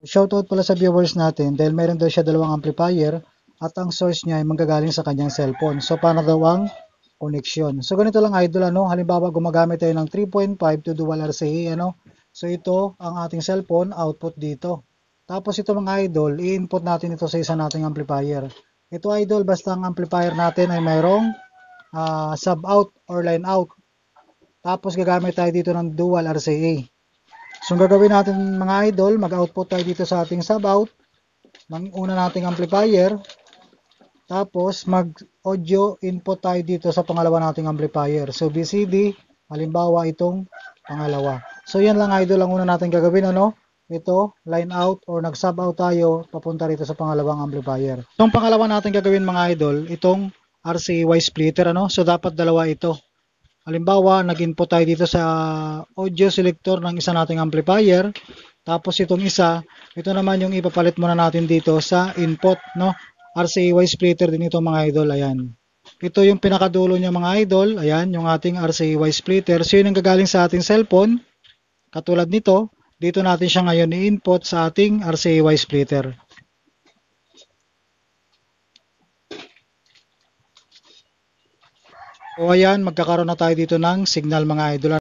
Shoutout pala sa viewers natin dahil meron daw siya dalawang amplifier at ang source niya ay manggagaling sa kanyang cellphone. So paano daw ang connection? So ganito lang idol, ano, halimbawa gumagamit tayo ng 3.5 to dual RCA, ano. So ito ang ating cellphone, output dito. Tapos ito mga idol, i-input natin ito sa isa nating amplifier. Ito idol, basta ang amplifier natin ay mayroong sub out or line out. Tapos gagamit tayo dito ng dual RCA. So, ang gagawin natin mga idol, mag-output tayo dito sa ating sub-out ng una nating amplifier. Tapos, mag-audio input tayo dito sa pangalawa nating amplifier. So, BCD, halimbawa itong pangalawa. So, yan lang idol ang una natin gagawin, ano? Ito, line out or nag-sub-out tayo papunta rito sa pangalawang amplifier. So, ang pangalawa natin gagawin mga idol, itong RCY splitter, ano? So, dapat dalawa ito. Halimbawa, nag-input tayo dito sa audio selector ng isa nating amplifier. Tapos itong isa, ito naman yung ipapalit muna natin dito sa input, no? RCA splitter din ito mga idol, ayan. Ito yung pinakadulo niya mga idol, ayan, yung ating RCA splitter. So yun ang gagaling sa ating cellphone, katulad nito. Dito natin siya ngayon i-input sa ating RCA splitter. O ayan, magkakaroon na tayo dito ng signal mga idol.